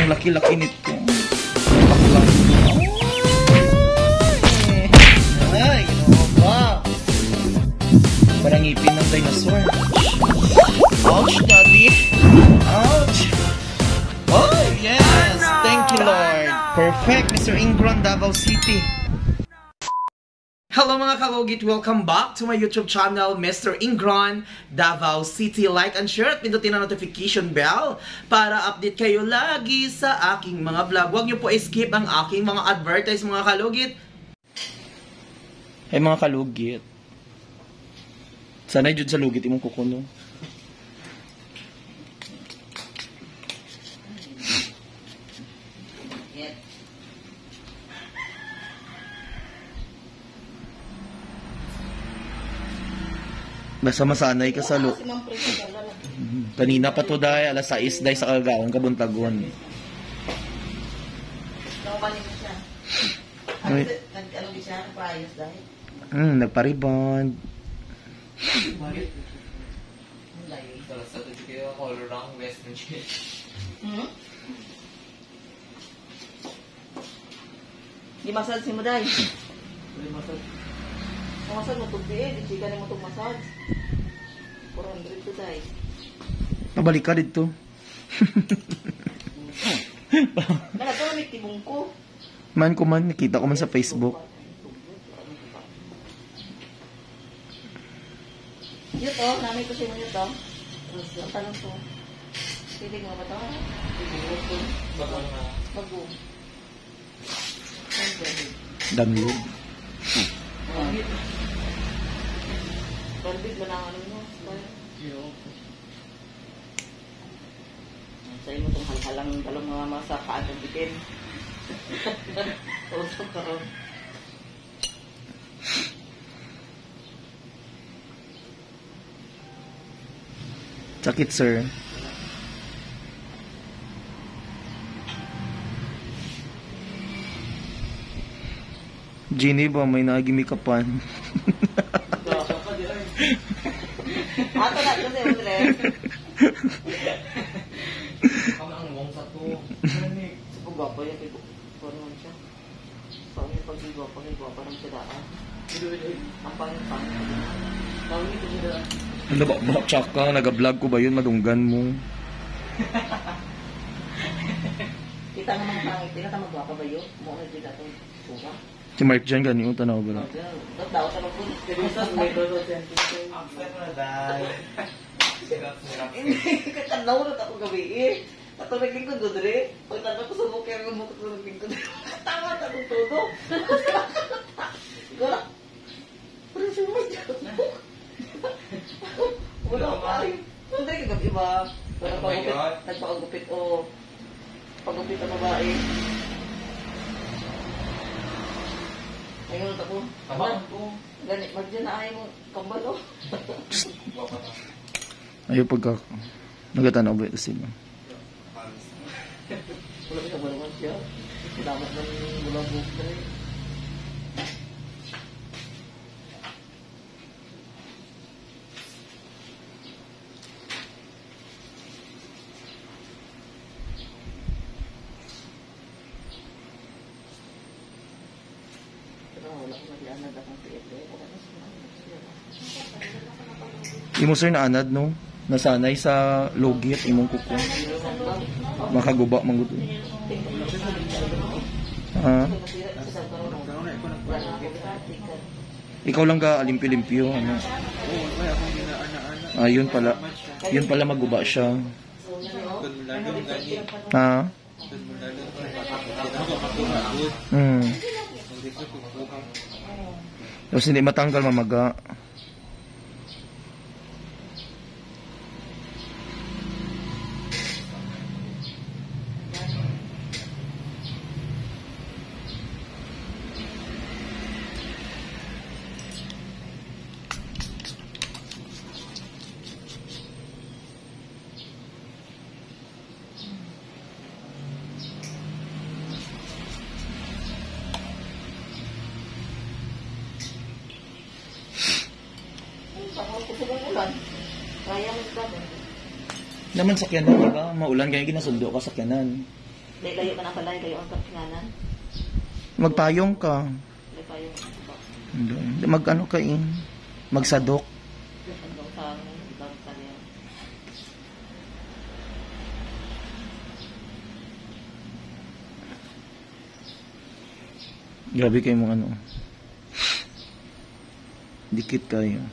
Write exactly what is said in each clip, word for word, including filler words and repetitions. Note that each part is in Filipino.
Ang laki-laki nito. Baklang. Ay, ginawa ba? Parang ngipin ng dinosaur. Ouch, daddy. Ouch. Oh, yes. Thank you, Lord. Perfect, Mister Ingron, Davao City. Hello mga kalugit! Welcome back to my YouTube channel, Mister Ingron, Davao City. Like and share at pindutin ang notification bell para update kayo lagi sa aking mga vlog. Huwag niyo po skip ang aking mga advertise mga kalugit. Hey mga kalugit. Sanay jud sa lugit imong kukuno. Basta masanay ka sa lo. Kanina pa to dahil alas sais dahil sa kagawang kabuntagon. Nakapanin mo siya. Ano ba siya? Nagpa-ayos dahil? Hmm, nagpa-rebound. Hmm? Di massage mo dahil? Di massage. Ang massage mo itong diin. Di chika mo itong massage. four hundred to dahil. Pabalik ka dito. Nakatulamit tibong ko. Man ko man, nakita ko man sa Facebook. Yun to, namin ko siya mo yun to. Ang tanong ko. Piling mo ba to? Bago. Bago. Download. Barbid mo na ang ano mo. Sa'yo mo itong halhalang talong mga masa kaagad bitin. Usok ka ron. Sakit, sir. Genie ba? May nagimikapan. Ato na ito sa'yo, Andre. Kami ang wong sa to. Sa pag-gwapa yan, kay Gwapa naman siya. Sa akin, pag-gwapa, kay Gwapa naman siya daan. Ang pangin-pangin. Tawag ito siya daan. Ano ba? Ba? Tsaka, nag-vlog ko ba yun? Madunggan mo. Kita nga mga pangit. Tingnan ka mag-gwapa ba yun? Mukha din natin suka. Si Mark dyan, ganyan yung tanaw ba? Ba't daw sa mag-gwapa? May dodo sentence. Upset na dahil. Hindi, katanaw na ako gabi eh. Ato naglingkod ko dre. Pagtanda ko sa bukir ng mukha ko naglingkod. Tama na kung todo. Siguro. Pero siya mo dyan. Wala pa rin. Hindi ka gabi ba? Nagpakagupit o pagupit ang babae. Ayun ako. Tabang ko. Ganit, magdyan na ayaw mo kambalo. Ayaw pagka... Nagatanaw ba ito sila? Wala ka naman siya. Salamat ng mula buka rin. Wala ko mag-ianad akong P F D. Imo sir na anad, no? Nasanay sa logit, imong kuko. Makaguba, mangguto. Ha? Ikaw lang ka alimpyo-limpyo, ano? Ah, yun pala. Yun pala maguba siya. Ha? Hmm. Tapos hindi matanggal, mamaga. Kusog ulan. Kaya mo ito. Naman sakyanan, di ba? Maulan kaya ginasundo ka sakyanan. Dahil layo ka na pala, layo ang kapinganan. Magpayong ka. Dahil pa yung Hindi. Mag ano ka eh. Magsadok. hanggang sa amin, ibang kanya. Grabe kayo mga ano. Dikit kayo.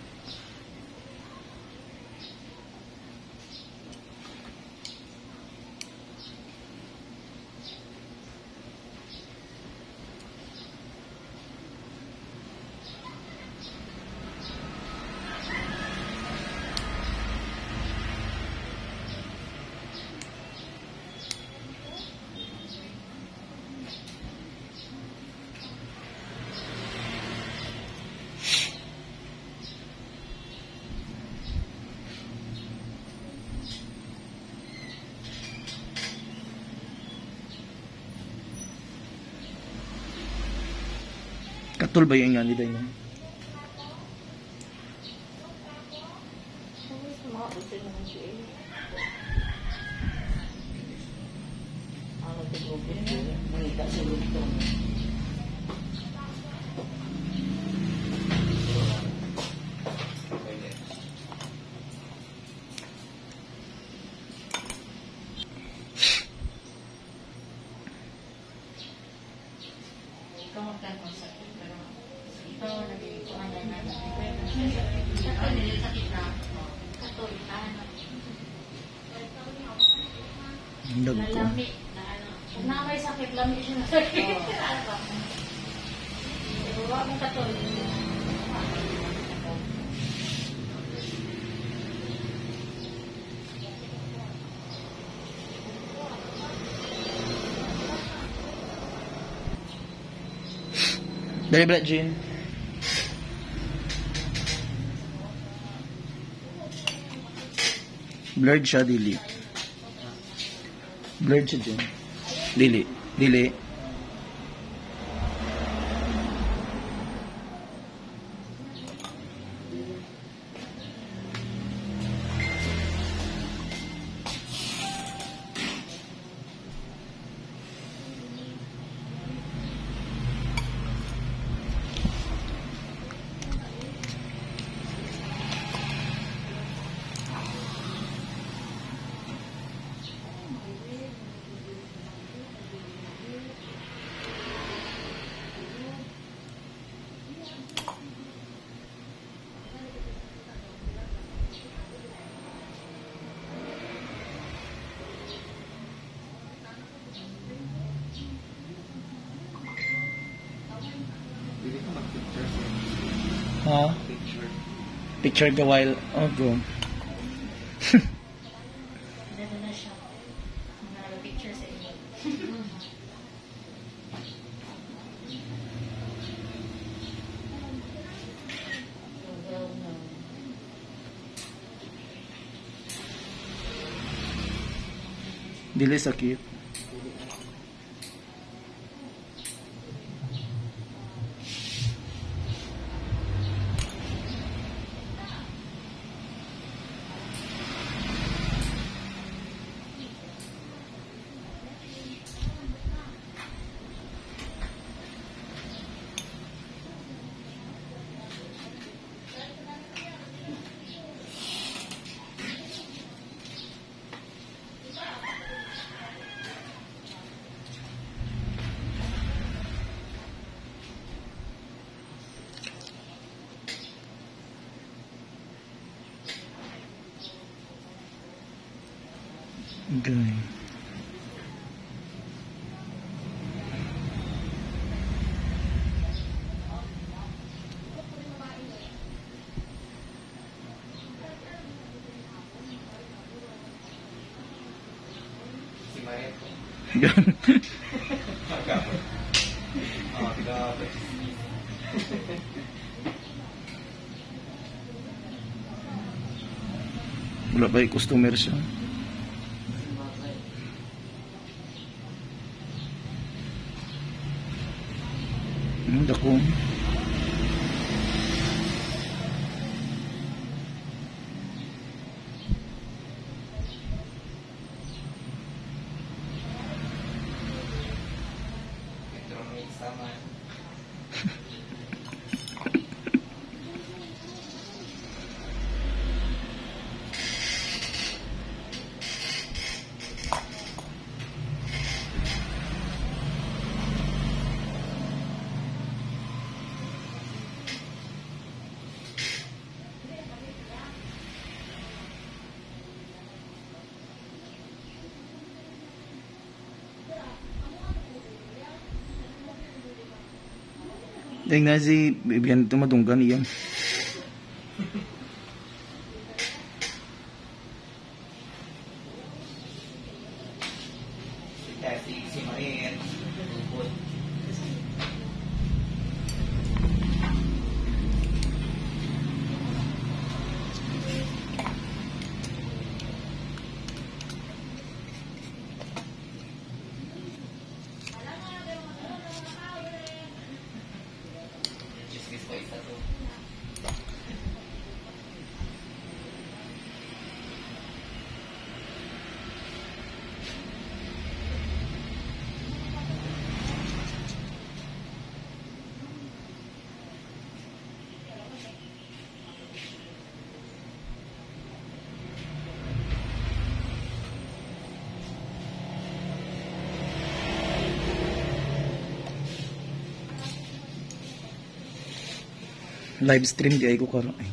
Katul ba yung nga nila yun? Mga usin naman siya eh. Ang nagtagubin siya. Nangita sa luto. Dag ko. Lami na ano. Kung na may sakit, lami siya na sakit. Ano ba? Huwag mong katol. Dali Brad Jean. Blurred siya, dili. Blurred siya dyan. Dili. Dili. Ha? Picture. Picture ka while... Oh, go. Dito na siya. Mga picture sa inyo. Dili sakit. Okay. Si Mayet. Yan. Magkapot. Ah, tigapot. Wala pa yung customer siya. Hmm, dako. Sama. Dahil na si Bibian tumadunggan iyan. Si si Marin. Lupot. Chismis ko isa to. Live stream di ay ko karon ay.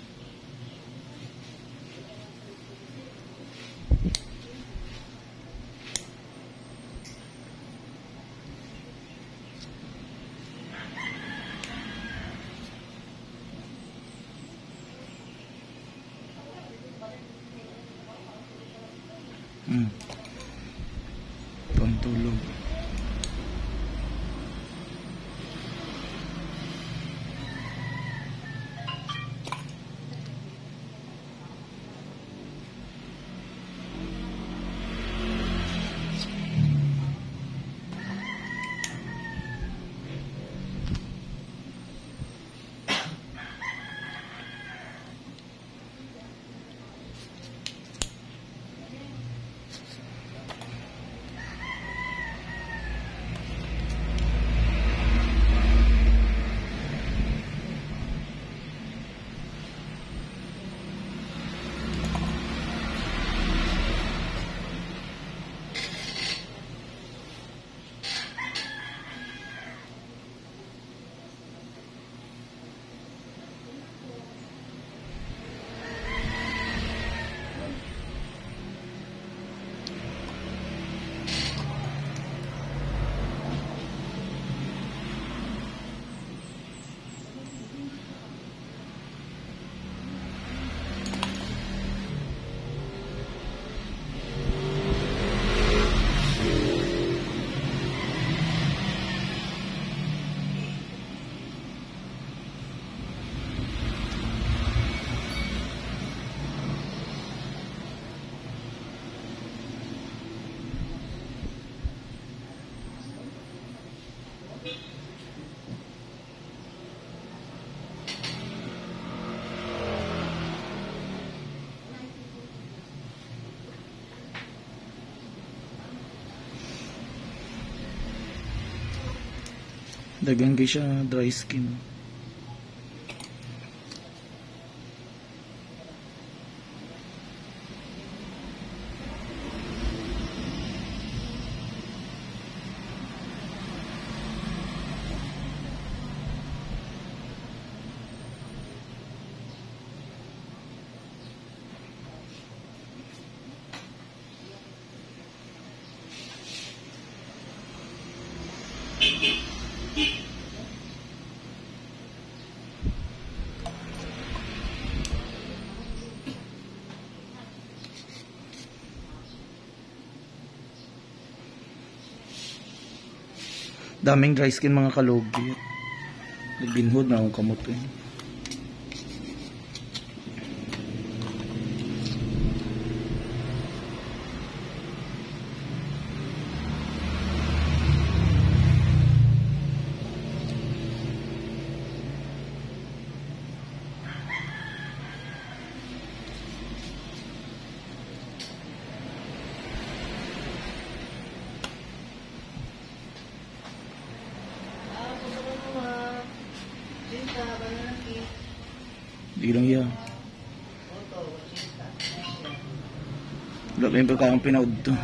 Hmm. Pantulog. Dagang kay siya dry skin. Daming dry skin mga kalogi. Nagbinhod na akong kamot eh. Ilang iya. Wala ba yung pagkakang pinaud to?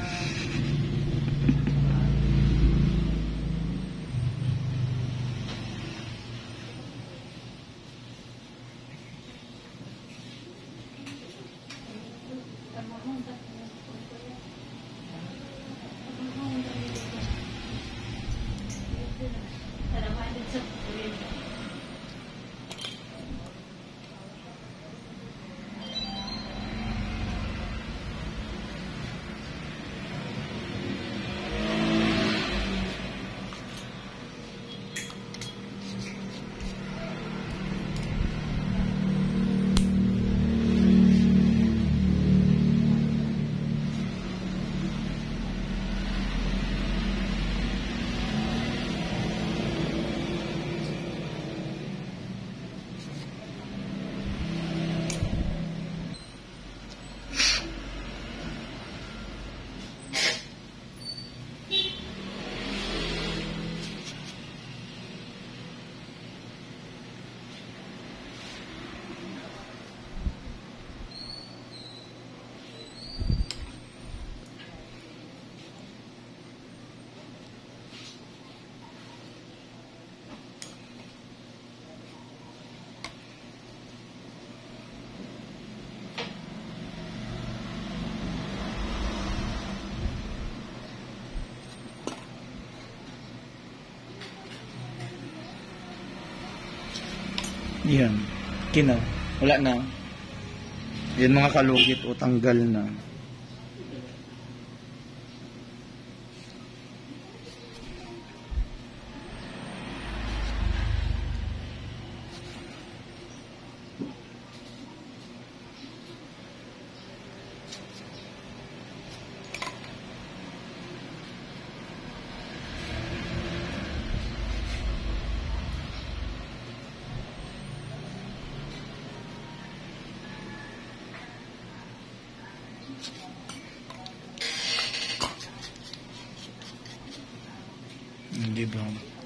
Yan. Kina. Wala na. Yan mga kalugit o tanggal na. Hindi ba?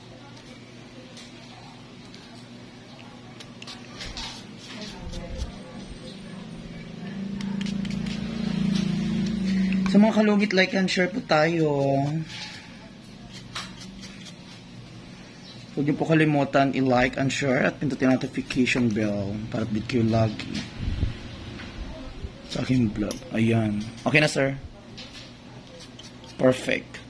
Sa mga kalugit, like and share po tayo. Huwag niyo po kalimutan i-like and share at pindutin ang notification bell para update kayo lagi sa aking vlog. Ayan. Okay na, sir? Perfect.